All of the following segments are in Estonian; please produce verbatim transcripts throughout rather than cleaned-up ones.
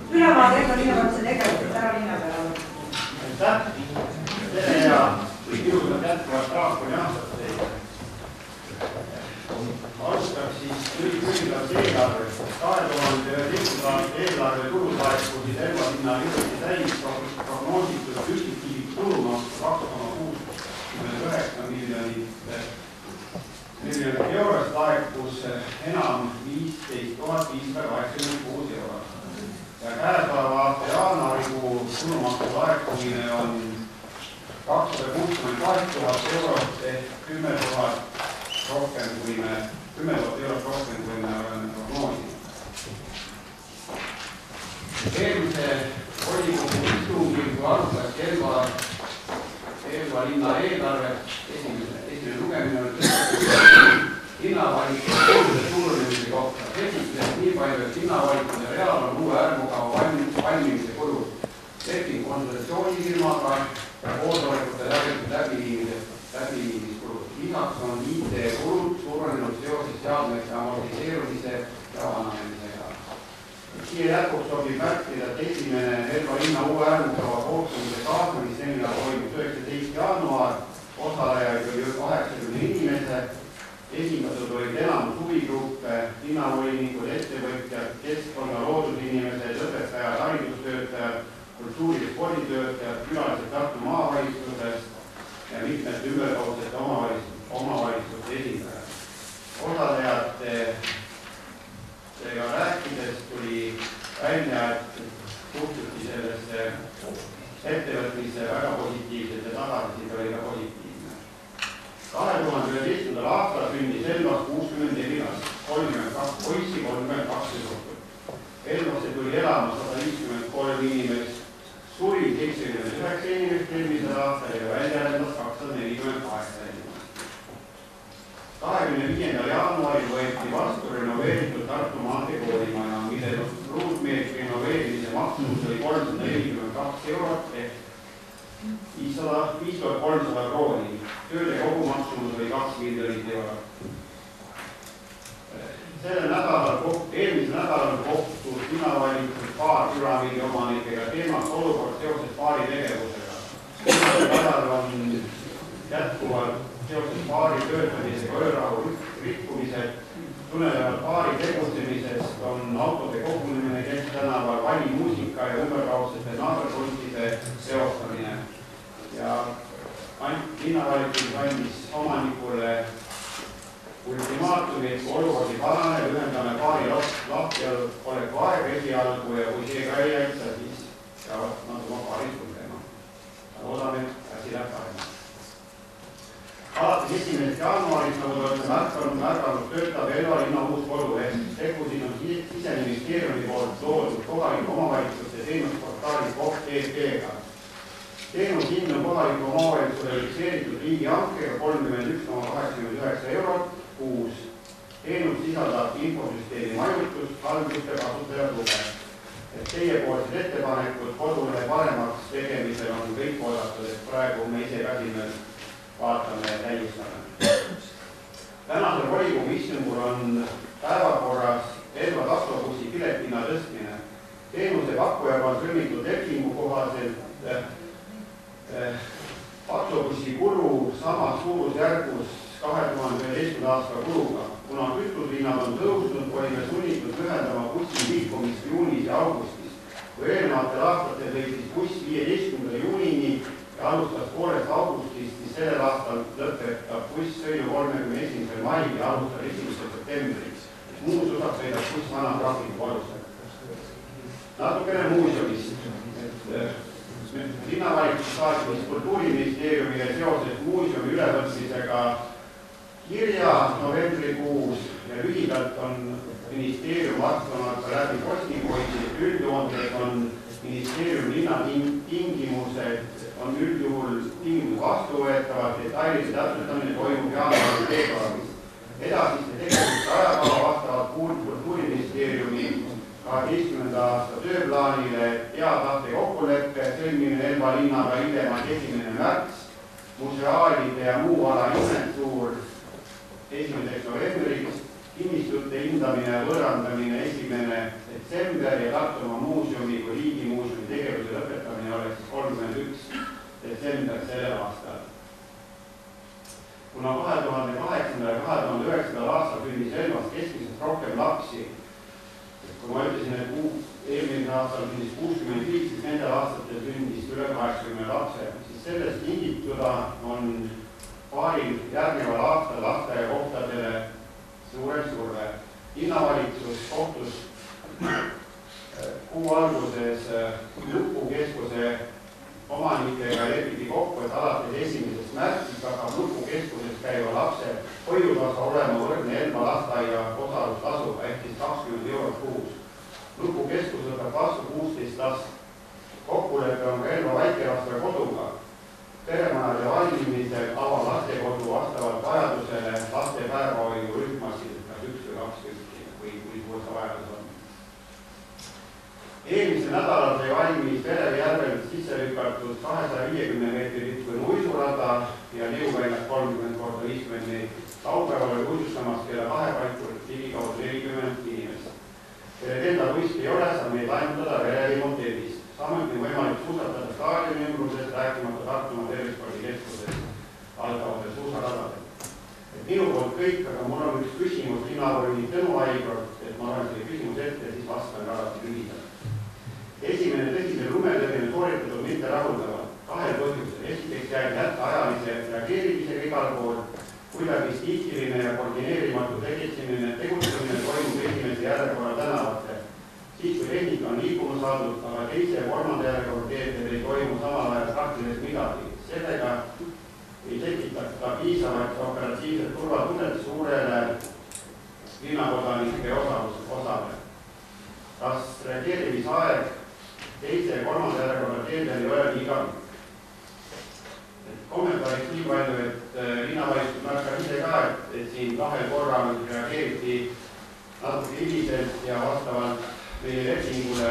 ülevaade Elva linnavalitsuse tegevusest ära linna peale. Aitäh! Tere ja ilusat jätkuvalt Raakoni aastat teile. Alustaks siis lühidalt eelarvest. kahe tuhande üheteistkümnenda aasta eelarve tuluslaekusid Elva linna jõuti täis prognoositud üksikisiku tulumaksu kaks koma kuuskümmend üheksa miljonit eurost laekus enam viisteist tuhat viissada kaheksakümmend kuus eurot. Ja käesoleva aasta jaanuarikuu tulumaksu laekumine on kakssada kuuskümmend kaheksa tuhat eurot ehk kümme tuhat rohkem kui me, kümme tuhat eurot rohkem kui me oleme prognoosinud. Eelmise volikogu istungil, kui arutati Elva, Elva linna eelarve, esimene, esimene lugemine on linnavaliku olulised suurenemise kohta. Esitles nii palju, et linnavalikuse real on uue äärmugava valmimise kulud, leping konsultatsioonifirmaga ja koosolekute läbiviimiskulud. Lisaks on I T-kulud suurenenud seoses seadmete amortiseerumise ja vananemisega. Siia jätkuks sobib märkida, et esimene Elva linna uue äärmugava kohtumise kaasamissemina toimus üheksateistkümnenda jaanuar, osalejaid oli kaheksakümmend inimese. Esindatud olid enamus huvigruppe, linnavolinikud, ettevõtjad, keskkonna loodusinimesed, õpetajad, haridustöötajad, kultuuri- ja sporditöötajad, külalised Tartu maavalitsusest ja mitmete ümberkaudsete omavalitsuste esindajad. Osalejatega rääkides tuli välja, et suhtuti sellesse ettevõtmisse väga positiivselt ja tagasiside oli ka positiivne. kahe tuhande üheteistkümnendal aastal sündis Elvas kuuskümmend neli last, kolmkümmend kaks poissi, kolmkümmend kaks tüdrukut. Elvasse tuli elama sada viiskümmend kolm inimest, suri seitsekümmend üheksa inimest eelmisel aastal ja välja elendas kakssada nelikümmend kaheksa inimest. kahekümne viiendal jaanuaril võeti vastu renoveeritud Tartu maantee koolimaja, mille ruutmeetri renoveerimise maksumus oli kolmsada nelikümmend kaks eurot ehk viis tuhat kolmsada krooni. Tööde kogumaksumus oli kaks miljonit eurot. Sellel nädalal, eelmisel nädalal kohtus linnavalitsus paar püramiidi omanikega teemaks olukord seoses paari tegevusega. Sellel nädalal on jätkuvalt seoses paari töötamisega öörahu rikkumised. Tulenevalt paari tegutsemisest on autode kogunemine Keskttänaval, valimuusika ja ümberkaudsete naaberkunstide seostamine. Ja linnavalitsus andis omanikule ultimaatumid, kui olukordi paraneb, ühendame paari lahti oleku aega esialgu ja kui see ka ei aita, siis peavad nad oma paari sulgema. Loodame, et asi läheb paremaks. Alates esimesest jaanuarist, nagu te olete märkanud, märganud, töötab Elva linna uus koduleht. Tegusid on Siseministeeriumi poolt loodud kohaliku omavalitsuste teenusportaali koht E P-ga. Teenus hind on kohaliku omavalitsusele fikseeritud riigi hankega kolmkümmend üks koma kaheksakümmend üheksa eurot kuus. Teenus sisaldab infosüsteemi majutust, halduste kasutajad lube. Et teiepoolsed ettepanekud kodulehe paremaks tegemisel on kõik oodatud, et praegu me ise käsimel vaatame ja täiustame. Tänasel volikogu istungul on päevakorras Elva taksobussi piletina tõstmine. Teenuse pakkujaga on sõlmitud lepingu kohaselt taksobussi kulu samas suurusjärgus kahe tuhande üheteistkümnenda aasta kuluga. Kuna kütushinnad on tõusnud, olime sunnitud lühendama bussi liikumist juunis ja augustis. Kui eelnevatel aastatel sõitis buss viieteistkümnenda juunini ja alustas poolest augustist, siis sellel aastal lõpetab buss sõidu kolmekümne esimesel mail ja alustab esimesel septembriks. Muus osas sõidab buss vana graafiku alusel. Natukene muuseumist. Linnavalitsus saatis Kultuuriministeeriumile seoses muuseumi ülevõtmisega kirja novembrikuus ja lühidalt on ministeerium vastanud ka läbi postikoisi. Üldjoontes on ministeerium linna tingimused, on üldjuhul tingimused vastuvõetavad, detailide täpsustamine toimub jaanuaris veebruaris. Edasiste tegevuste ajakava vastavalt Kultuuriministeeriumi kaheteistkümnenda aasta tööplaanile teatahte kokkuleppe sõlmimine Elva linnaga hiljemalt esimene märts, museaalide ja muu ala inventuur esimeseks novembriks, kinnistute hindamine ja võõrandamine esimene detsember ja Tartumaa muuseumi kui riigimuuseumi tegevuse lõpetamine oleks kolmkümmend üks detsember sellel aastal. Kuna kahe tuhande kaheksandal ja kahe tuhande üheksandal aastal sündis Elvas keskmisest rohkem lapsi, kui ma ütlesin, et eelmisel aastal sündis kuuskümmend viis, siis nendel aastatel sündis üle kaheksakümne lapse, siis sellest tingituda on paaril järgneval aastal lasteaiakohtadele suurem surve. Linnavalitsus kohtus kuu alguses Nupukeskuse omanikega lepiti kokku, et alates esimesest märtsist hakkab Nupukeskuses käiva lapse hoiutasa olema võrdne Elva lasteaia osalustasuga ehk siis kakskümmend eurot kuus. Nupukeskus võtab vastu kuusteist last. Kokkulepe on ka Elva väikelaste koduga. Peremajade valmimisel avab lastekodu vastavalt vajadusele laste päevahoiu rühmasid, kas üks või kaks tükki või kui suur see vajadus on. Eelmisel nädalal sai valmis Verevi järvel sisse lükatud kahesaja viiekümne meetri pikkune uisurada ja liuväljak kolmkümmend korda viiskümmend meetrit. Laupäeval oli uisustamas kella kahe paiku ligikaudu nelikümmend inimest. Kelle enda uist ei ole, saab meid laenutada Verevi motellis. Samuti on võimalik suusatada staadioni ümbruses, rääkimata Tartumaa tervispordikeskuses algavate suusaradadel. Minu poolt kõik, aga mul on üks küsimus linnavolini Tõnu Aigralt, et ma olen selle küsimus ette, siis vastan ka alati lühidalt. Esimene tõsise lumetõrjene sooritatud mitte rahuldavalt kahel põhjusel. Esiteks jääb jätta ajalise reageerimisega igal pool, kuidagi stiikiline ja koordineerimatu tegutsemine, tegutsemine toimub esimese järjekorra tänavate. Siis kui tehnika on liikuma saadud, aga teise ja kolmanda järjekorra teedel ei toimu samal ajal praktiliselt midagi. Sellega ei tekitata piisavat operatiivset turvatunnet suurele linnakodanike osale. Kas reageerimisaeg teise ja kolmanda järjekorra teedel ei ole liiga? Kommentaariks nii palju, et linnavalitsus märkab ise ka, et, et siin kahel korral reageeriti natuke hiliselt ja vastavalt meie lepingule,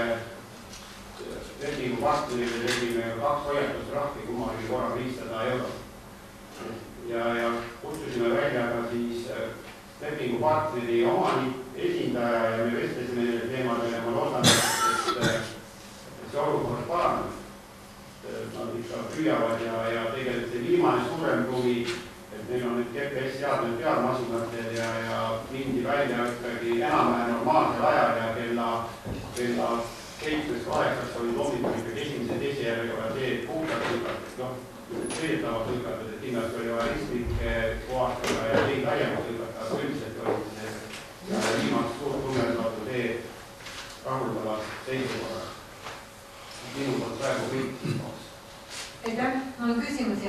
lepingu partnerile tegime kaks hoiatustrahvi, kummalgi korral viissada eurot. Ja, ja kutsusime välja ka siis lepingu partneri omanik, esindaja ja me vestlesime neile teemadele ja ma loodan, et, et see olukord paraneb. Nad ikka püüavad ja, ja tegelikult see viimane suurem huvi, et meil on nüüd G P S seadmed pealmasinatel ja, ja mindi välja ikkagi enam-vähem normaalsel ajal ja kella, kella seitsmest kaheksast oli loomitud ikkagi esimese teise järjekorra teed puhtalt lükatud, noh, sõidetavalt lükatud, et kindlasti oli vaja ristlikke kohastada ja teid laiemalt lükata, aga üldiselt oli see viimast suurt tunnetatud teed rahuldavalt seisukorras. Minu poolt praegu kõik. Aitäh, mul on küsimusi.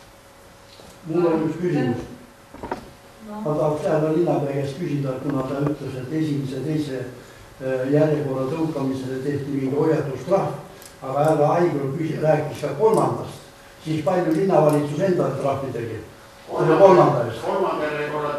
Mul on üks küsimus. No. Ma tahaks jääda linnapea käest küsida, kuna ta ütles, et esimese teise järjekorra tõukamisele tehti mingi hoiatustrahv, aga härra Aigro rääkis ka kolmandast. Siis palju linnavalitsus enda trahvi tegi? Kolmanda eest. Kolmanda järjekorra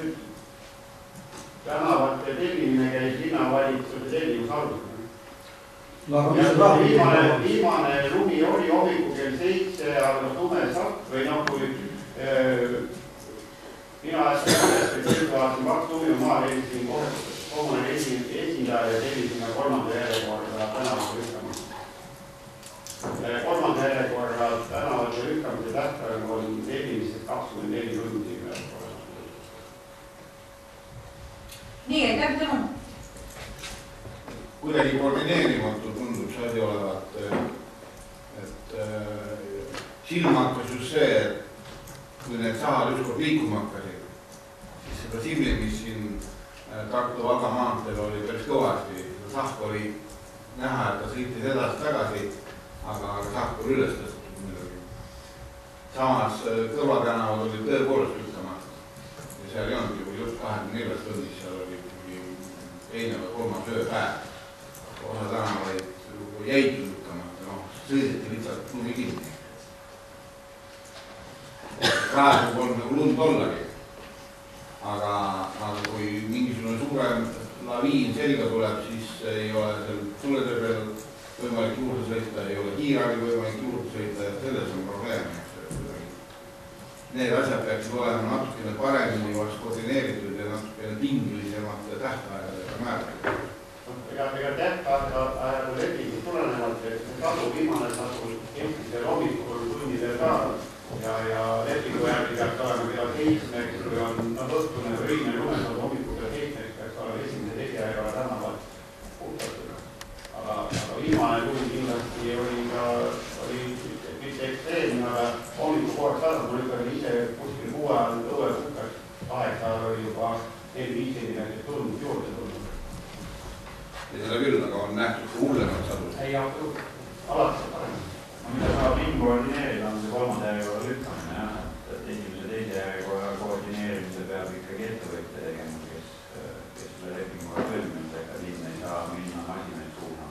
tänavate tellimine käis linnavalitsus tellimus alusel. No, ja viimane, viimane lumi oli hommiku kell seitse, aga tume satt või noh, kui äh, mina äsken vaatasin kaks tumi maa helisin kommune esindaja ja tellisime kolmanda järjekorra tänavate lükkama. Kolmanda järjekorra tänavate lükkamise tähtaeg on esimesest kakskümmend neli tundi. Nii, aitäh Tõnu. Kuidagi koordineerimatu tundub see asi olevat, et silma hakkas just see, et kui need sahad ükskord liikuma hakkasid, siis seda silmi, mis siin Tartu-Valga maanteel oli päris kõvasti, seda sahk oli näha, et ta sõitis edasi tagasi, aga sahk oli üles tõstetud midagi. Samas kõrvatänavad oli tõepoolest lükkamata ja seal ei olnud juba just kahekümne neljast tundis, seal oli teine või kolmas ööpäev. Osa tänavaid jäid lükkamata, noh, sõideti lihtsalt lumi kinni. Praegu on nagu lund ollagi, aga, aga kui mingisugune suurem laviin selga tuleb, siis ei ole seal tuletõrjel võimalik juurde sõita, ei ole kiirabi võimalik juurde sõita ja selles on probleem. Need asjad peaksid olema natukene paremini koordineeritud ja natukene tinglisemate tähtajadega määratud. ja tegelikult tähtaega lepingud tulenevalt, et tasu viimane tasu esimesel hommikul tundidel ka ja, ja lepingu järgi peaks olema kella seitsmeks, kui on no, õhtune või õine lumesad hommikul kella seitsmeks peaks olema esimese teise järjega tänavad puhtatud. Aga, aga viimane tund kindlasti oli ka, oli mitte ekstreemne, aga hommiku kooraks saada, mul ikkagi ise kuskil kuue ajal õue puhkas, kaheksa ajal oli juba neli-viis inimesed tund juurde tulnud. Ja seda küll, aga on nähtud hullemad sadus. Ei, alati parem. Mida saab linn koordineerida, on see kolmanda järjekorra lükkamine, jah, et esimese teise järjekorra koordineerimise peab ikkagi ettevõtja tegema, kes, kes selle lepinguga sõlminud, ega linn ei saa minna masinaid suunama.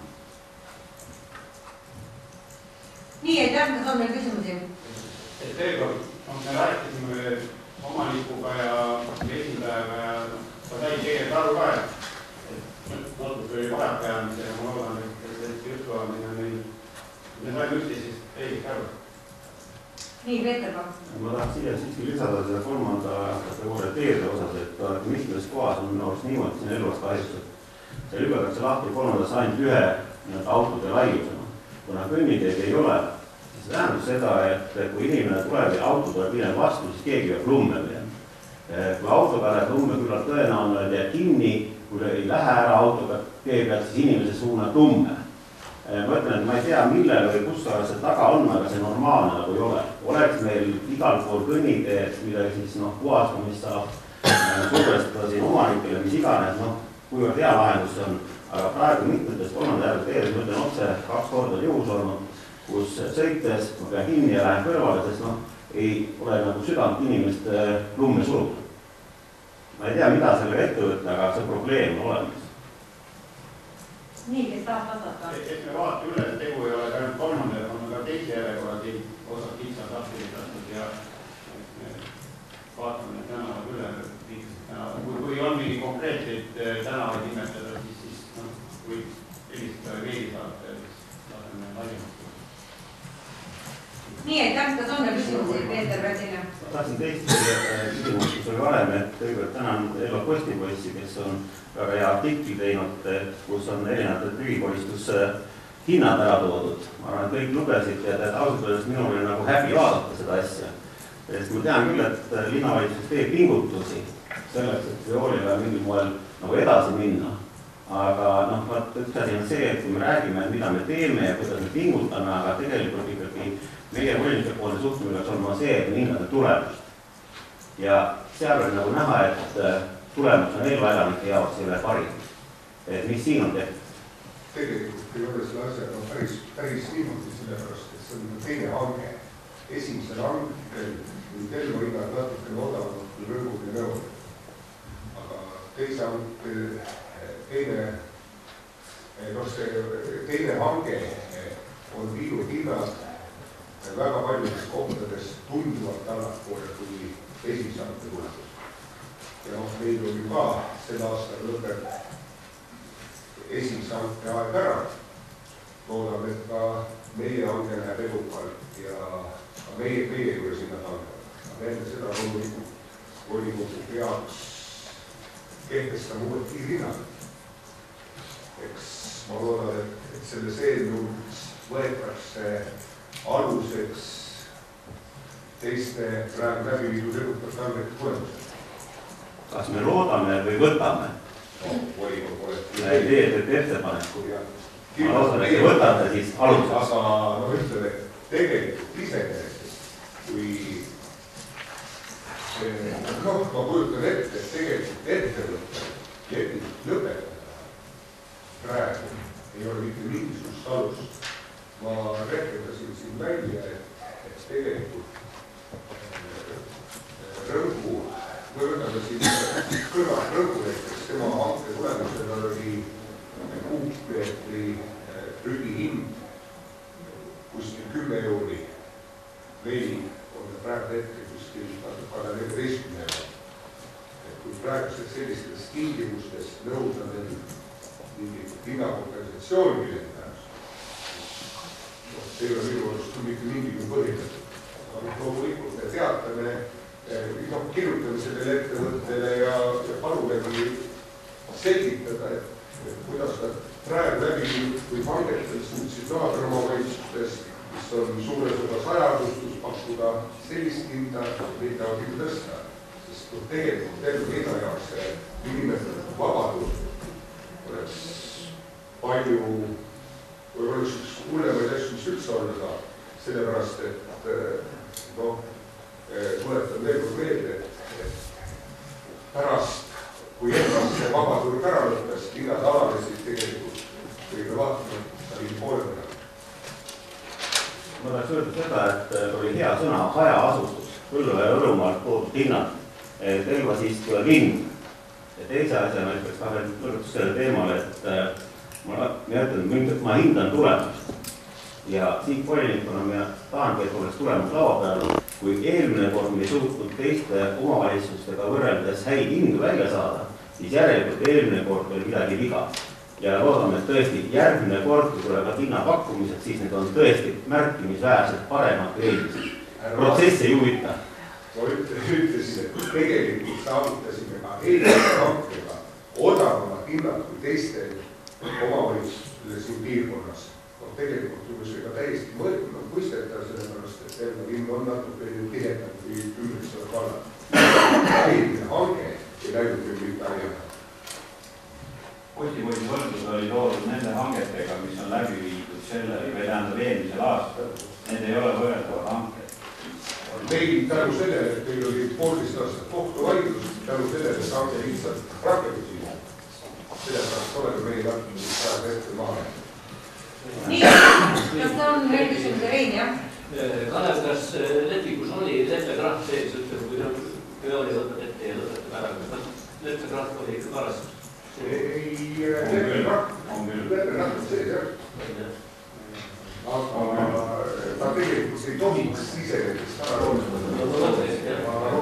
Nii, et jah, kas on meil küsimusi? Et veel kord, me rääkisime omanikuga ja esindajaga ja ta sai tegelikult aru ka, et natuke oli vajakajäämise ja ma loodan, et see jutluamine meil me saime üksteisest õigesti aru. Nii, Peeter, palun. Ma tahaks siia siiski lisada seda kolmanda kategooria teede osas, et mitmes kohas on minu arust niimoodi siin Elvas kahjuks, et see lükatakse lahti kolmandas ainult ühe autode laiusena. Kuna kõnniteed ei ole, siis see tähendab seda, et kui inimene tuleb ja auto tuleb hiljem vastu, siis keegi peab lumme minema. Kui autoga läheb lumme, küllalt tõenäoline jääb kinni, kui ei lähe ära autoga tee pealt, siis inimese suunab lumme. Ma ütlen, et ma ei tea, millele või kus see taga on, aga see normaalne nagu ei ole. Oleks meil igal pool kõnniteed, midagi siis noh, puhastamist saab survestada siin omanikele, mis iganes, noh, kuivõrd hea lahendus on. Aga praegu mitmetest kolmanda järgmist teedes, ma ütlen otse, kaks korda juhus olnud, kus sõites ma pean kinni ja lähen kõrvale, sest noh, ei ole nagu südant inimest lumme suruda. Ma ei tea, mida sellega ette võtta, aga see probleem on olemas. Nii, kes tahab vastata? Et me vaata üle, et tegu ei ole ainult kolmanda, on ka teise järjekorra osad kitsad lahti ja vaatame need tänavad üle. Kui on mingi konkreetseid tänavaid nimetada, siis, siis no, kui helistada meeli saate, siis laseme laiemalt. Nii, et jah, kas on meil küsimusi, Peeter Rätsile? Ma tahtsin teist küsimust, kus oli varem, et kõigepealt tänan Elva Postipoissi, kes on väga hea artikli teinud, kus on erinevad prügikoristuse hinnad ära toodud. Ma arvan, et kõik lugesid ja ausalt öeldes minul oli nagu häbi vaadata seda asja. Sest ma tean küll, et linnavalitsus teeb pingutusi selleks, et veoolile mingil moel nagu edasi minna. Aga noh, üks asi on see, et kui me räägime, mida me teeme ja kuidas me pingutame, aga tegelikult ikkagi meie volinike poolne suhtumine peaks olema see, et me hindame tulemust. Ja seal oli nagu näha, et tulemus on Elva elanike jaoks ei ole parim. Et mis siin on tehtud? Tegelikult ei ole selle asjaga päris, päris niimoodi sellepärast, et see on teine hange. Esimesel hangel Elva hinnad natukene odavamad kui Rõõgu ja Nõol. Aga teise hange, teine, no see teine hange on viinud hinnad väga paljudes kohtades tunduvalt allapoole kui esimese hange tulemus. Ja noh, meil oli ka sel aastal lõpeb esimese hanke aeg ära. Loodame, et ka meie hange läheb edukalt ja meie, meie juures hinnad hangevad. Aga enne seda volikogu peaks kehtestama uued piirhinnad. Eks ma loodan, et, et selles eelnõus võetakse aluseks teiste praegu läbi viidud edukalt hangete tulemused. Kas me loodame või võtame? No, volikogu pole. Teed ettepaneku. Ma loodan, et te võtate siis aluseks. Aga no ütleme, tegelikult iseenesest, kui noh, ma kujutan ette, et tegelikult ettevõtte lepingut lõpetada praegu ei ole mitte mingisugust alust. Ma rehkendasin siin välja, et, et tegelikult Rõõgu, või võtame siin kõrval Rõõgu näiteks, tema hanke tulemusel oli kuupmeetri prügi hind kuskil kümme euri. Meil on praegu hetkel kuskil aga neljateistkümne euro. Kui praegustes sellistes tingimustes nõuda veel mingi hinnakompensatsiooni millenäärus, see ei ole minu arust mitte mingi põhjendatud. Aga loomulikult me teatame, no, kirjutame sellele ettevõttele ja, ja palumegi selgitada, et, et kuidas nad praegu läbi või hangetes suutsid naaberomavalitsustes, mis on suures osas hajaasustus, pakkuda sellist hinda, mida küll tõsta. Sest tegelikult terve hinna jaoks see nimetatud vabadus oleks palju, või oleks üks hullemaid asju, mis üldse olla saab. Sellepärast, et noh, tuletan veel kord meelde, et pärast, kui ennast see vabaturg ära lõppes, hinnad alanesid tegelikult, kui me vaatame, ta oli poole võrra. Ma tahaks öelda seda, et oli hea sõna hajaasustus, Põlva ja Võrumaalt toodud hinnad, et Elva siis tuleb hind. Ja teise asjana ütleks ka veel lõpetus selle teemale, et ma, ma ütlen, et ma hindan tulemust. Ja siit volinikuna ma tahangi, et oleks tulemus laua peal, kui eelmine kord me ei suutnud teiste omavalitsustega võrreldes häid hindu välja saada, siis järelikult eelmine kord oli midagi viga. Ja loodame, et tõesti järgmine kord, kui tulevad hinnapakkumised, siis need on tõesti märkimisväärselt paremad kui eelmised. Protsess ei huvita. Ma ütlesin, et tegelikult saavutasime ka eelmise hankega odavamad hinnad kui teiste omavalitsustele siin piirkonnas. No, tegelikult juhus ega täiesti mõisteta, sellepärast, et Elva linn on natuke tihedam kui ümbritseva kallal. Eelmine hange ei läinud küll mitte aiana. Postipoisi võrdlus oli toodud nende hangetega, mis on läbi viidud selle või tähendab eelmisel aastal. Need ei ole võrreldavad hanked. Meil tänu sellele, et meil oli poolteist aastat kohtuvaidlus, tänu sellele, et hange lihtsalt rakendusi. Sellepärast oleme meil hakknud praegu ette maha. Nii, kas ta on veel küsimuse Rein, jah? Kalev, kas lepingus oli leppekrahv sees, ütleme, kui oli ette ja lõpetab ära, kas leppekrahv oli ikka karastus? Ei, leppekrahv sees, jah. Aga ta tegelikult ei tohiks sisenedes ära olla.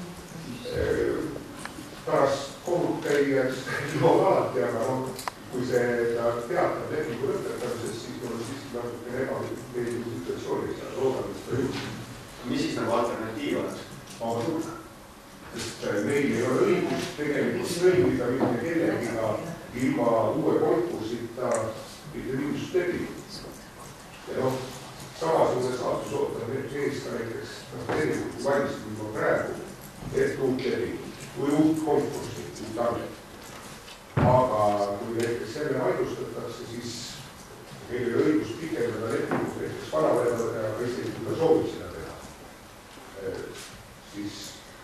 Pärast kohut käies joon alati, aga noh, kui see ta teatab lepingu lõpetamises, siis tuleb siiski natuke ebameeldiv situatsiooniks ja loodan, et seda juhtus. Mis siis nagu alternatiiv oleks? Vabadus. Sest meil ei ole õigus tegelikult sõlmida mitte kellegiga ilma uue konkursita mitte mingisugust lepingut. Ja noh, samasugune saatus ootame ees ka näiteks tegelikult valmistab juba praegu et uut lepingut või uut konkurssi, uut hanget. Aga kui näiteks selle vaidlustatakse, siis meil ei õigus pikendada lepingut näiteks vanavedele ja isegi kui ta soovib seda teha. Siis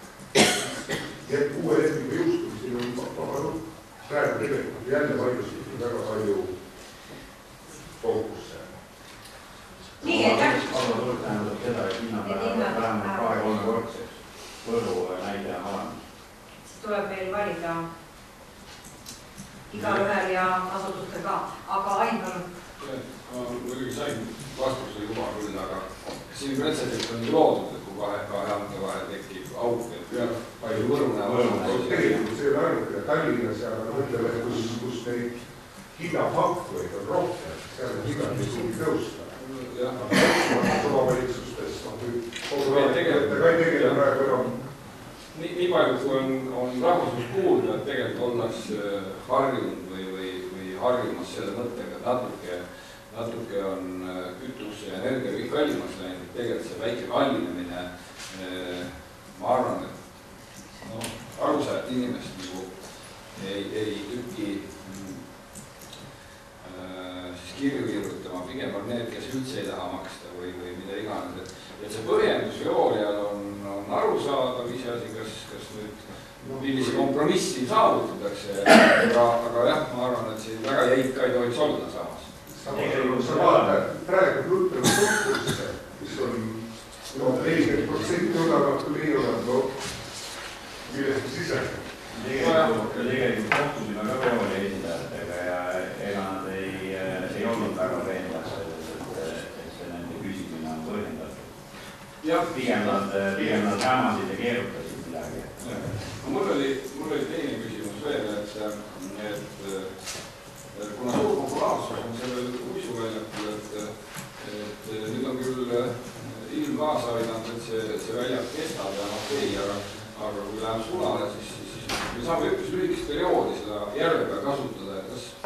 uue lepingu jõustumisel on vabanud praegu tegelikult jälle vaidlustatud väga palju konkursse. Nii, et aga tuleb tähendab seda, et hinnapäev vähemalt kahe-kolme kordseks Võru näide on olemas. Tuleb meil valida igaühel ja asutustel ka, aga ainult ma muidugi sain vastuse juba küll, aga siin pretsedent on loodud, et kui kahe kahe hanke vahel tekib auk, et palju Võruna tegelikult see on ainult Tallinnas ja mõtleme, kus, kus neid hinnapakkujaid on rohkem, seal on hinnad, mis ei tõusta. Omavalitsustes tegelikult ka ei tegele praegu enam. Nii palju, kui on, on rahvusmus kuulda, et tegelikult ollakse harjunud või, või, või harjumas selle mõttega, et natuke, natuke on kütus ja energia kõik kallimaks läinud, et tegelikult see väike kallinemine, ma arvan, et no, arusajat inimest nagu ei, ei tüki siis kirju kirjutama, pigem on need, kes üldse ei taha maksta või, või mida iganes. Et, et see põhjendus Veolial on, on arusaadav ise asi, kas, kas nüüd millise kompromissi saavutatakse, aga, aga jah, ma arvan, et siin väga jäik ka ei tohiks olla samas. Samas sa vaatad praegu juhtanud konkursse, mis on no, nelikümmend protsenti odavalt kui meie oled, no millest sisene. Tegelikult kohtusime ka Veoli esindajatega ja ega nad ei, ei olnud väga veenvas, et see nende küsimine on põhjendatud. Pigem nad, pigem nad hämasid ja keerutasid midagi. Mul oli, mul oli teine küsimus veel, et, et kuna suur populaarsus on sellel uisuväljakul, et, et nüüd on küll ilm kaasa aidanud, et see, see väljak kestab ja okei, aga, aga kui läheb sulale, siis me saame üpris lühikest perioodi seda järve peal kasutada, kas, kas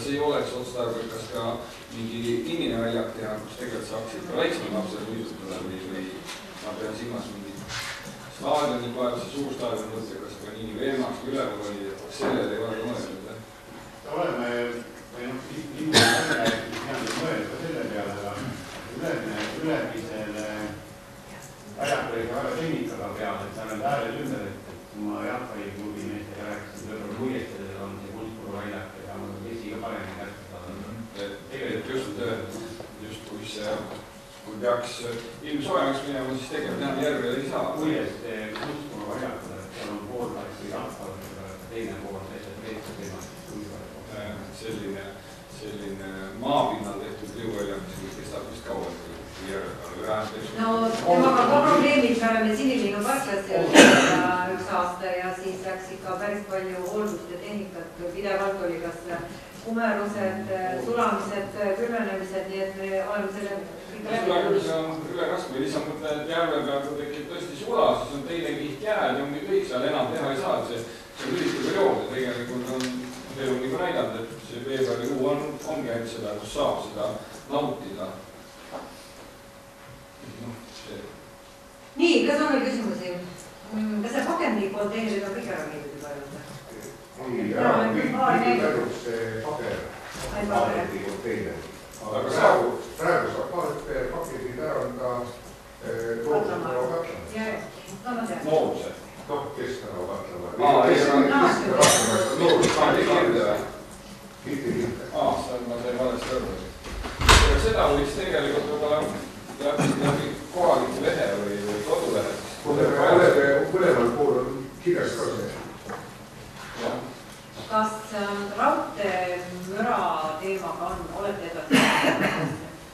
kas ei oleks otstarbekas ka mingi kinnine väljak teha, kus tegelikult saaksid ka väiksema lapsed ujutada või, või ma pean silmas mingit staadioni vajaduse, suur staadion mõte, kas ka nii veemaks või üleval oli, et sellele ei ole ka mõelnud. oleme, või noh, inimene mõelnud ka selle peale, aga ülene, ülemisele väljakul ikka väga tehnikaga peale, et seal on äärel ümber, et kui ma jalgpalliklubi meestega rääkisin, võib-olla muiestadel on see Kuldpuru väljak ja on vesi ka paremini kätte saada. Tegelikult just, just kui see, kui peaks ilm soojemaks minema, siis tegelikult enam järve ei saa. Muiest Kuldpuru väljakul, et seal on pool või jalgpalliklubi, teine pool teised veetsa teemast. Selline, selline maapinnal tehtud liuväljak, mis kestab vist kauem kui järve. No temaga ka probleemid, me oleme Sinilinnu parklas üks aasta ja siis läks ikka päris palju hooldust ja tehnikat, pidevalt oli kas kumerused, sulamised, külmenemised, nii et me oleme selle ikka läbi. See on üle raske, lihtsalt mõtle, et järve peal, kui tekib tõesti sula, siis on teine kiht jääd ja ongi kõik seal enam teha ei saa, see on lühike periood ja tegelikult on elu nii ka näidanud, et see veebruarikuu on, ongi ainult seda, kus saab seda nautida. No, see. Nii, kas on veel küsimusi? Kas see pakendi konteinerid on kõik ära viidud juba juurde? Nii, ära viidud ainult see paker, pakendi konteiner. Aga praegu, praegu saab pakendid ära anda Tootsenrao Katlama. Nooruse. Noh, Kestenrao Katlama. Aa, ei ole Noorus. Aa, ei kirde või? Mitte kirde. Aa, see ma sain valesti õrda. Seda võiks tegelikult võib-olla läbi kohaliku lehe või kodulehe. Mõlemal pool on kirjas ka see. Kas raudtee müra teemaga on, olete edasi?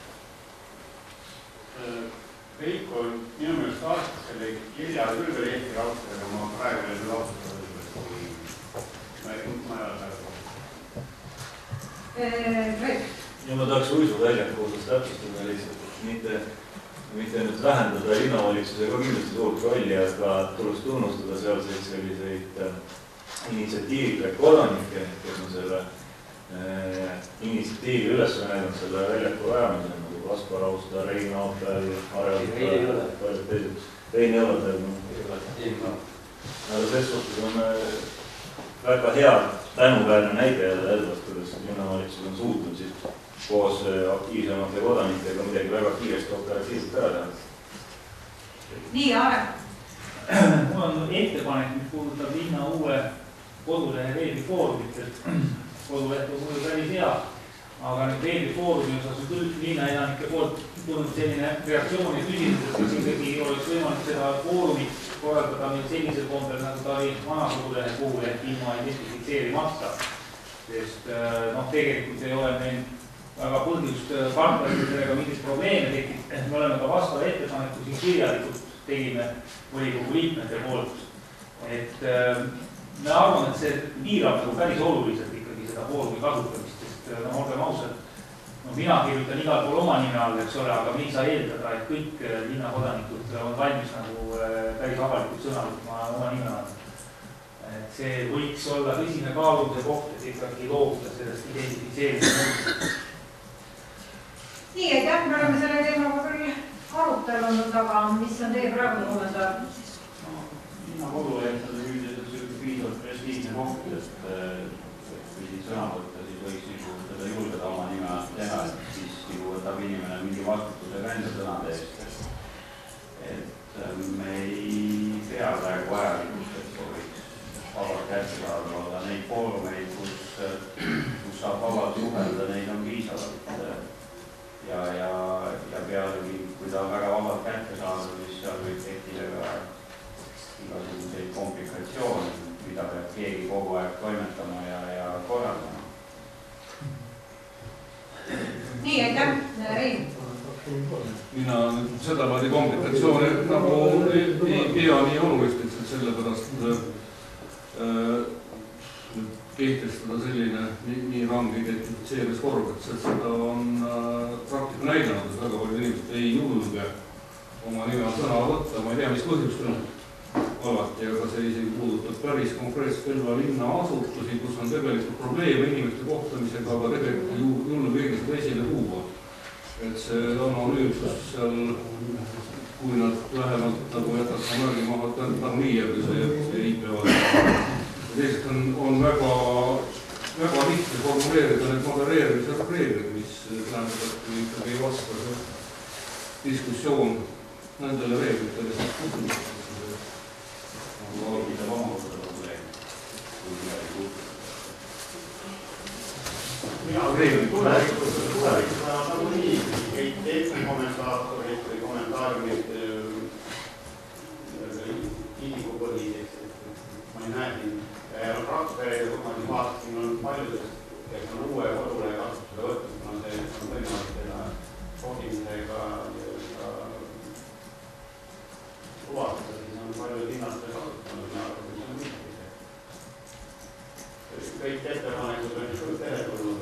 Veiko on minu meelest aastas selle kirja küll veel Eesti raudtee, aga ma praegu veel selle austada, kui ma ei ole praegu. Ja ma tahaks uisuväljaku osas täpsustada lihtsalt, et mitte, mitte nüüd vähendada linnavalitsuse ka kindlasti suurt rolli, aga tuleks tunnustada sealseid selliseid initsiatiivikaid kodanikke, kes on selle äh, initsiatiivi üles näidanud selle väljaku rajamisel, nagu Kaspar Austa, Rein Aapel, Arjalt, paljud teised. Rein Jõladel. Aga selles suhtes on väga hea tänuväärne näide Elvast, kuidas linnavalitsus on suutnud siis koos aktiivsemate kodanikega midagi väga kiiresti operatiivselt ära teha. Nii, Aare. Mul on ettepanek, mis puudutab linna uue kodulehe veebifoorumit. Koduleht on muidu päris hea, aga nüüd veebifoorumi osas on küll linna elanike poolt tulnud selline reaktsioon ja küsimus, et kas ikkagi oleks võimalik seda foorumit korraldada meil sellisel kombel, nagu ta oli vana kodulehe puhul, ehk ilma identifitseerimata. Sest noh, tegelikult ei ole meil väga põhjust partnerid sellega mingit probleeme tekib. Me oleme ka vastava ettepaneku siin kirjalikult tegime volikogu liikmete poolt. Et me arvame, et see piirab nagu päris oluliselt ikkagi seda foorumi kasutamist, sest no, olgem ausad, no, mina kirjutan igal pool oma nime all, eks ole, aga me ei saa eeldada, et kõik linnakodanikud on valmis nagu päris avalikult sõna võtma oma nime all. Et see võiks olla tõsine kaalumise koht, et ikkagi loobuda sellest identifitseerimise. Nii, aitäh, me oleme selle teemaga küll arutelnud, aga mis on teie praegu kommentaar? Linna koduleht on üldiselt selline piisavalt prestiižne koht, et kui siin sõna võtta, siis võiks nagu seda julgeda oma nime teha, et siis nagu võtab inimene mingi vastutuse ka enda sõnade eest. Et me ei pea praegu vajalikuks, et võiks vabalt kätte saada, aga neid foorumeid, kus, kus saab vabalt suhelda, neid on piisavalt. Ja, ja, ja pealegi, kui ta väga vabalt kätte saada, siis seal võib tekkida ka igasuguseid komplikatsioone, mida peab keegi kogu aeg toimetama ja, ja korraldama. Nii, aitäh, Rein. Mina seda laadi komplikatsioone nagu ei, ei pea nii oluliselt, sellepärast äh, kehtestada selline nii, nii range identifitseerimisvorm, et seda on äh, praktika näidanud, et väga palju inimesed ei julge oma nime sõna võtta, ma ei tea, mis põhjustel alati, aga see isegi puudutab päris konkreetselt Põlva linna asutusi, kus on tegelikult probleeme inimeste kohtamisega, aga tegelikult ju jullu keegi seda esile tuua. Et see anonüümsus seal, kui nad vähemalt nagu jätaks märgi maha, et nagu nii jääb see I P A. Teisest on, on väga, väga lihtne formuleerida need modereerimise reeglid, mis tähendab, et kui ikkagi ei vasta see diskussioon nendele reeglitele, siis kutsumist. Aga mida omakorda probleem, kui midagi kutsumist? Mina reeglid tulevikus, tulevikus vähemalt nagu nii, kõik teepi kommentaatorid või kommentaariumid isikupõhiseks, ma ei näe siin. Ja rahvusperede, kui ma siin vaatasin, on paljudest, kes on uue kodule kasutusele võtnud, kuna see on põhimõttega kohtimisega ja tuvastada, siis on paljud linnastel kasutanud ja see on mitmine. Kõik ettepanekud on just teretulnud.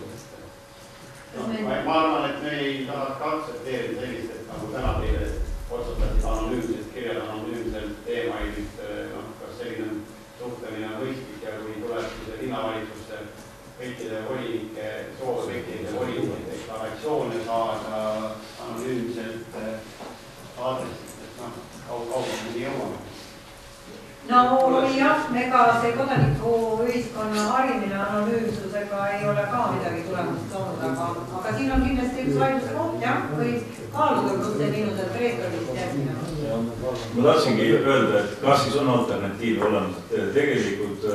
Ma arvan, et me ei tahaks ka aktsepteerida sellist, et nagu täna teile otsustasid anonüümselt, kirjad anonüümselt teemaid, kas selline suhtemine on mõistlik ja kui tuleb see linnavalitsuste kõikide volinike soov, kõikide volinike deklaratsioone saada anonüümselt aadressist, et noh, kaugelt me jõuame. No jah, ega see kodaniku ühiskonna harimine anonüümsusega ei ole ka midagi tulemust toonud, aga, aga siin on kindlasti üks vaidluse koht, jah, või kaaluda, kus see miinused reetorist järgmine. Ma tahtsingi öelda, et kas siis on alternatiiv olemas, et tegelikult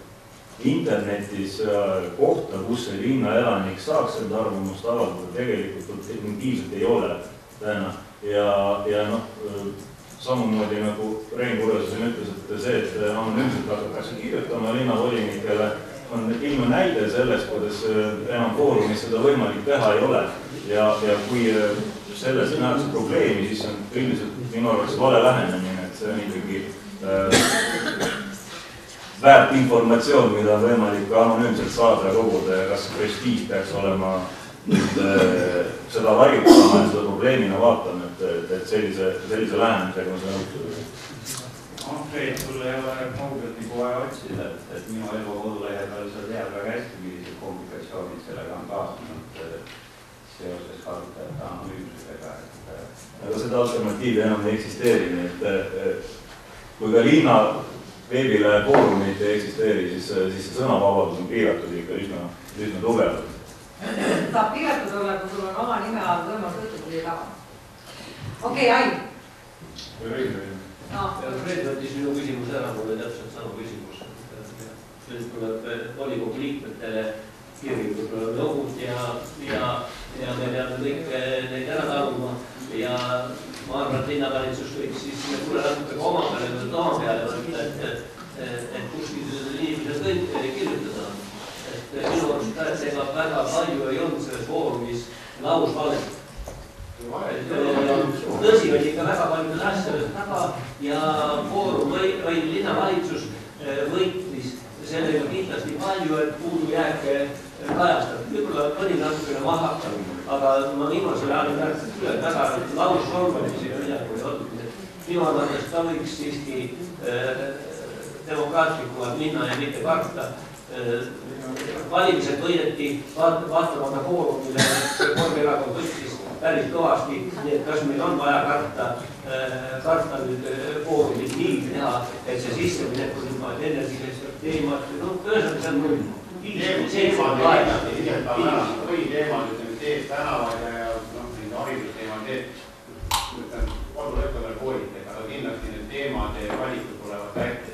internetis kohta, kus see linna elanik saaks seda arvamust avaldada, tegelikult alternatiivselt ei ole täna ja, ja noh, samamoodi nagu Rein Kurjas siin ütles, et see, et anonüümselt hakatakse kirjutama linnavolinikele, on ilma näide sellest, kuidas enam foorumis seda võimalik teha ei ole. Ja, ja kui selles nähakse probleemi, siis on üldiselt minu arvates vale lähenemine, et see on ikkagi äh, väärt informatsioon, mida on võimalik anonüümselt saada koguda ja kas prestiiž peaks olema nüüd äh, seda varjutama ja seda probleemina vaatama, et, et sellise, sellise lähenemisega ma saan õppuda. noh, Reet, sul ei ole kaugelt nagu vaja otsida, et, et minu elu kodulehe peal sa tead väga hästi, millised komplikatsioonid sellega on kaasanud seoses kasutajate anonüümsusega. Aga seda alternatiivi enam ei eksisteeri, nii et kui ka linna veebilehe foorumid ei eksisteeri, siis, siis see sõnavabadus on piiratud ikka üsna, üsna tugevalt. Saab piiratud olla, kui sul on oma nime all võimas võtutuli taga. Okei, Ain. Või Rein. Rein võttis minu küsimus ära, mul oli täpselt sama küsimus. Nüüd tuleb volikogu liikmetele kirjunud, me oleme ohud ja, ja, ja me peame kõik neid ära taluma. Ja ma arvan, et linnavalitsus võiks siis tule natuke oma peale, oma peale võtta, et, et kuskil inimesed kõik kirjutada. Et minu arust ega väga palju ei olnud selles foorumis lausvalet. Tõsi oli ikka väga paljudel asjadel taga ja foorum või, või linnavalitsus võitlis sellega kindlasti palju, et puudujääke kajastab. Võib-olla mõni natukene mahakal, aga ma viimasel ajal märksin üle, väga lausformalissi ja midagi või olnud. Minu arvates ta võiks siiski demokraatlikumalt minna ja mitte karta. Valimised võideti vaatamata foorumile, Reformierakond võttis päris kõvasti, nii et kas meil on vaja karta, karta nüüd foorumit nii teha, et see sisse minekul nüüd energilised teemad, no ühesõnaga see on null. Teemad või teemad, ütleme, teed tänavad ja haridusteemad, teed kodulõppele koolitega, aga kindlasti need teemad ja valikud tulevad kätte.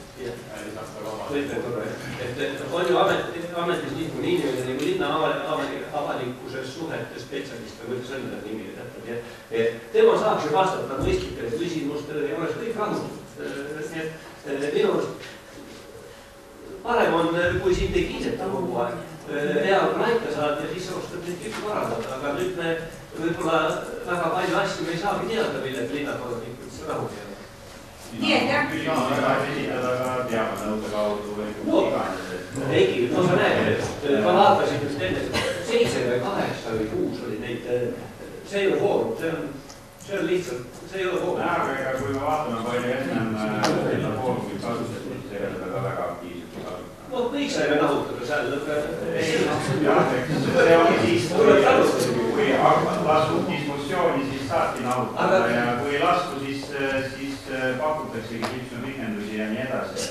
Et on ju ametis niisugune inimene nagu linna avalikkuses suhete spetsialist, või kuidas öelda nimi täpselt. Tema saaks ju vastata mõistlikele küsimustele ja oleks kõik rahul. Minu arust parem on, kui sind ei kiiseta kogu aeg. Hea on laika saada ja siis oskab neid kõik parandada, aga nüüd me võib-olla väga palju asju me ei saagi teada, millega linnakodanikud rahul jäävad. Nii, et jah. Küsimus väga esitada ka teabenõude kaudu või iganes. Eigi, no sa näed, ma vaatasin just enne, seitse või kaheksa või kuus oli neid, see ei ole foorum, see on see on lihtsalt, see ei ole foorum. Aga kui me vaatame, palju ennem seda foorumit kasutati, siis ei ole seda väga aktiivselt kasutanud. No kõik saime nahutada seal. Jah, see oli siis, kui lasku diskussiooni, siis saati nahutada ja kui lasku, siis pakutaksegi kipsu pikendusi ja nii edasi.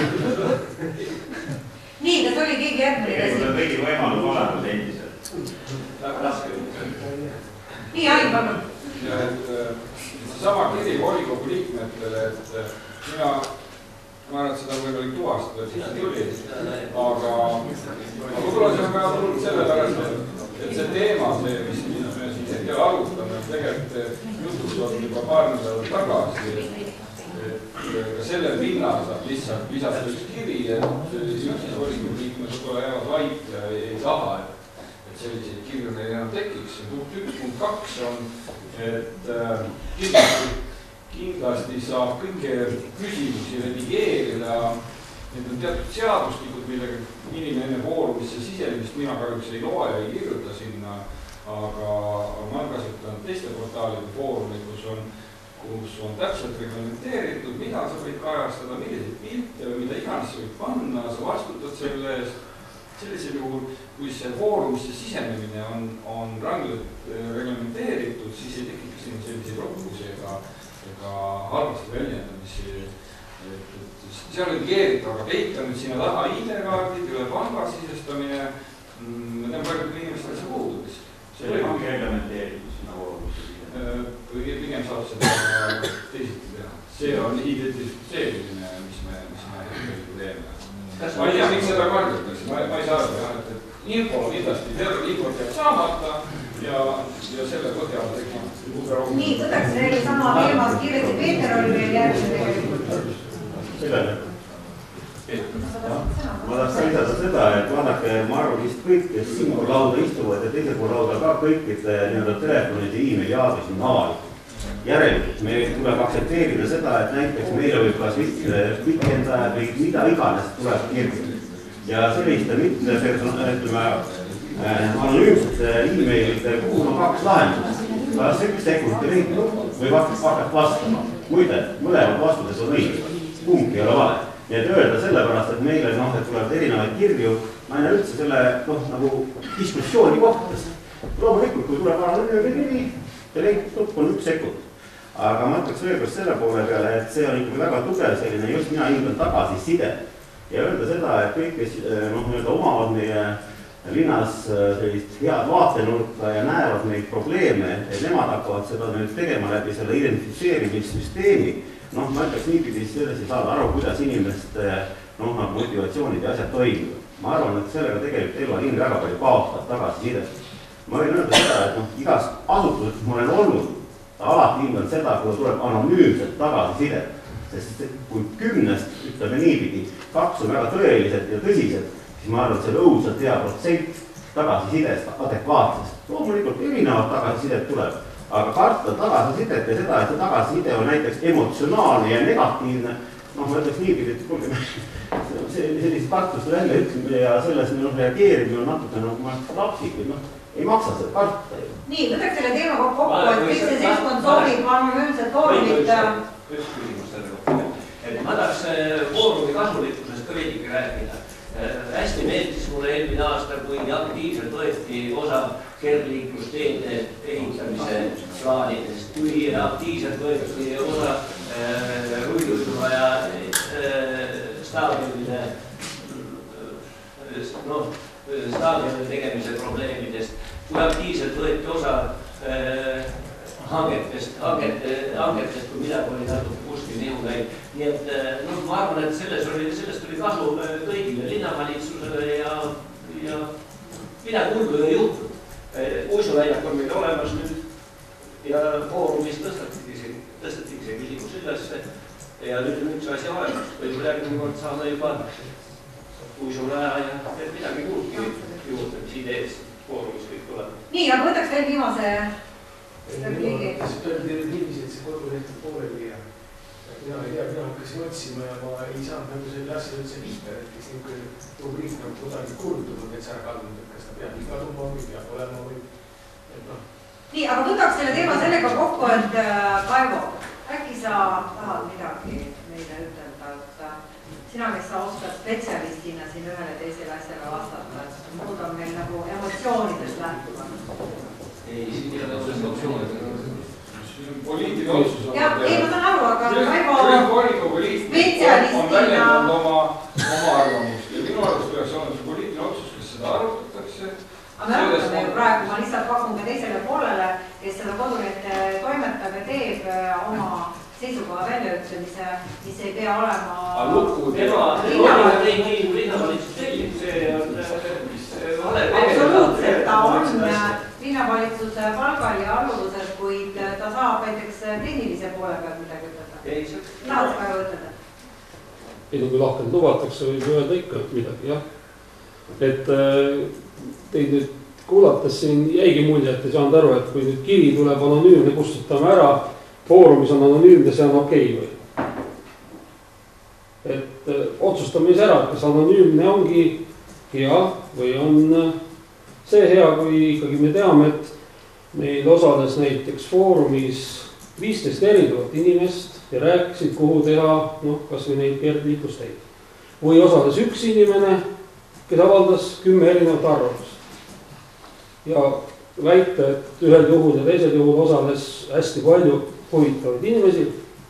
Nii, kas oli keegi järgmine käsi? Tegelikult on kõigi võimalus olemas endiselt. Väga raske. Nii, Ain, palun. Ja et see sama kiri volikogu liikmetele, et mina, ma arvan, et seda on võimalik tuvastada, et see tuli, aga võib-olla see on väga tulnud selle pärast, et see teema, see, mis me siin hetkel arutame, tegelikult jutus on juba paar nädalat tagasi, et ka sellel pinnal saab lihtsalt lisada üks kiri, et üks volikogu liikmed võib-olla jäävad vait ja ei taha, et selliseid kirju neil enam tekiks. Punkt üks, punkt kaks on, et kindlasti, kindlasti saab kõiki küsimusi redigeerida. Need on teatud seadustikud, millega inimene foorumisse sisenemist mina kahjuks ei loe ja ei kirjuta sinna, aga ma olen kasutanud teiste portaalide foorumid, kus on, kus on täpselt reglementeeritud, mida sa võid kajastada, milliseid pilte või mida iganes sa võid panna, sa vastutad selle eest. Sellisel juhul, kui see foorumisse sisenemine on, on rangelt reglementeeritud, siis ei tekita siin selliseid roppusi ega, ega halvasti väljendamisi. See on redigeeritud, aga peita nüüd sinna taha I D-kaardid, üle panga sisestamine, ma tean paljud inimestel see puudub. See ongi reglementeeritud sinna foorumise sisenemine. Pigem saab seda teisiti teha. See on identifitseerimine, mis me, mis me hetkel teeme. Ma ei tea, miks seda kardetakse, ma, ma ei saa aru, et info kindlasti terve infot jääb saamata ja, ja selle põhjal tekib. Nii, võtaks veel sama teemas kiiresti, Peeter oli veel järgmine tegelikult. Sellele. Ma tahaks lisada seda, et vaadake, ma arvan vist kõik, kes siin pool lauda istuvad ja teisel pool lauda ka kõikide nii-öelda telefonid ja e-maili aadressid on avalikud. Järelikult meil tuleb aktsepteerida seda, et näiteks meile võib kas vikendaja või mida iganes tuleb kirjutada. Ja selliste mitte ütleme anonüümsete e-mailide puhul on kaks lahendust. Kas üks sekund reiknub või hakkas vastama. Muide, mõlemad vastuses on õige. Kumbki ei ole vale. Nii et öelda sellepärast, et meile noh, et tulevad erinevaid kirju, ma ei näe üldse selle noh, nagu diskussiooni kohtades. Loomulikult, kui tuleb anonüümne nimi, ja reiknub on üks sekund. Aga ma ütleks veel kord selle poole peale, et see on ikkagi väga tugev selline, just mina hindan tagasiside. Ja öelda seda, et kõik, kes noh, öelda omavad meie linnas sellist head vaatenurka ja näevad neid probleeme, et nemad hakkavad seda nüüd tegema läbi selle identifitseerimissüsteemi. Noh, ma ütleks niipidi selles ei saada aru, kuidas inimeste noh, nagu motivatsioonid ja asjad toimivad. Ma arvan, et sellega tegelikult Elva linn väga palju kaotab tagasiside. Ma võin öelda seda, et noh, igas asutuses ma olen olnud, alati hindanud seda, kui tuleb anonüümselt tagasiside. Sest kui kümnest, ütleme niipidi, kaks on väga tõelised ja tõsised, siis ma arvan, et see on õudselt hea protsent tagasisidest adekvaatsest. Loomulikult erinevad tagasisidet tuleb, aga karta tagasisidet ja seda, et see tagasiside on näiteks emotsionaalne ja negatiivne, noh, ma ütleks niipidi, et kuulge, sellist kartust välja ütleme ja selles noh, reageerimine on natuke nagu ma lapsik või noh, ei maksa seda karta ju. Nii, võtaks selle teema kokku, et kõik see seltskond soovib anonüümset foorumit. Üks küsimus selle kohta. Et ma tahaks foorumi kasulikkusest ka veidike rääkida. Hästi meeldis mulle eelmine aasta, kui aktiivselt võeti osa kergliiklusteede ehitamise plaanidest, kui aktiivselt võeti osa Ruidumaa ja staadionide no, staadioni tegemise probleemidest, kui aktiivselt võeti osa äh, hangetest, hangete, hangetest, kui midagi oli natuke kuskil nihu käib. Nii et no, ma arvan, et selles oli, sellest oli kasu kõigile linnavalitsusele ja, ja midagi hullu ei juhtu. Uisuväljak on meil olemas nüüd ja foorumis tõstatigi see, tõstatigi see küsimus ülesse ja nüüd on üks asi olemas. Võib-olla järgmine kord saame juba uisuraja ja midagi muudki juurde, mis idees foorumis kõik tuleb. Nii, aga võtaks veel viimase repliigi. See öeldi niiviisi, et see koduleht on pooleli ja mina ei tea, mina hakkasin otsima ja ma ei saanud nagu selle asja üldse liita, et kes niisugune rubriik nagu kodanik kuulutud on, et see ära kadunud, et kas ta peab iga tuma või peab olema või et noh, nii, aga võtaks selle teema sellega kokku, et Kaivo, äkki sa tahad midagi meile ütelda, et sina, kes sa oskad spetsialistina siin ühele teisele asjale vastata, et muud on meil nagu emotsioonidest lähtuvad. Ei, siin ei ole emotsioonidest. Poliitiline otsus on... Jah, ei, ma saan aru, aga Kaivo spetsialistina on väljendanud oma, oma arvamust ja minu arvust peaks olema see poliitiline otsus, kes seda arutatakse. Aga me arutame ju praegu, ma lihtsalt pakun ka teisele poolele, kes seda kodulehte toimetab ja teeb oma seisukoha väljaütlemise, mis ei pea olema... Aga lukku, tema ei nii kui linnavalitsus tegid, see on vale... Absoluutselt, ta on linnavalitsuse palgal ja alluvuses, kuid ta saab näiteks tehnilise poole pealt midagi ütelda. Tahad väga ütelda? Ei, kui lahkelt lubatakse, võib öelda ikka midagi, jah. Et teid nüüd kuulates siin jäigi mulje, et ei saanud aru, et kui nüüd kiri tuleb anonüümne, kustutame ära, foorumis on anonüümne, see on okei või. Et otsustame ise ära, kas anonüümne ongi hea või on see hea, kui ikkagi me teame, et meil osales näiteks foorumis viisteist erinevat inimest ja rääkisid, kuhu teha, noh, kas või neid keerdliiklusteid. Või osales üks inimene, kes avaldas kümme erinevat arvamust. Ja väita, et ühel juhul ja teisel juhul osales hästi palju huvitavaid inimesi.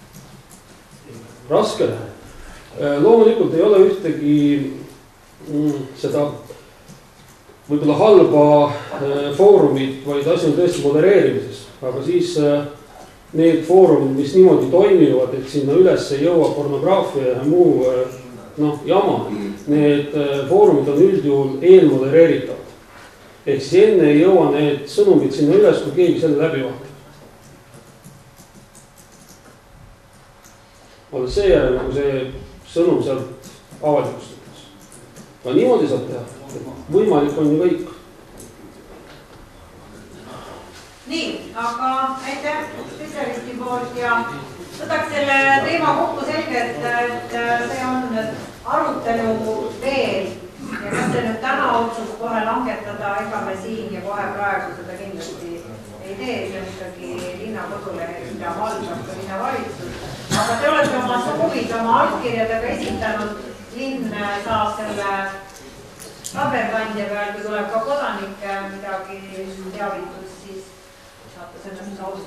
Raske läheb. Loomulikult ei ole ühtegi mm, seda võib-olla halba foorumit, vaid asi on tõesti modereerimises. Aga siis need foorumid, mis niimoodi toimivad, et sinna üles ei jõua pornograafia ja muu noh, jama, need foorumid on üldjuhul eelmodereeritavad. Ehk siis enne ei jõua need sõnumid sinna üles, kui keegi selle läbi vaatab. Alles seejärel, kui see sõnum sealt avalikustatakse. Aga niimoodi saab teha. Võimalik on ju kõik. Nii, aga aitäh spetsialisti poolt ja võtaks selle teema kokku selgelt, et see on arutelu veel ja kas see nüüd täna otsus kohe langetada, ega me siin ja kohe praegu seda kindlasti ei tee, see on ikkagi linna kodulehe, mida valdab ka linnavalitsus. Aga te olete oma soovid oma allkirjadega esitanud, linn saab selle paberkandja peal, kui tuleb ka kodanike midagi teavitus, siis saate sellest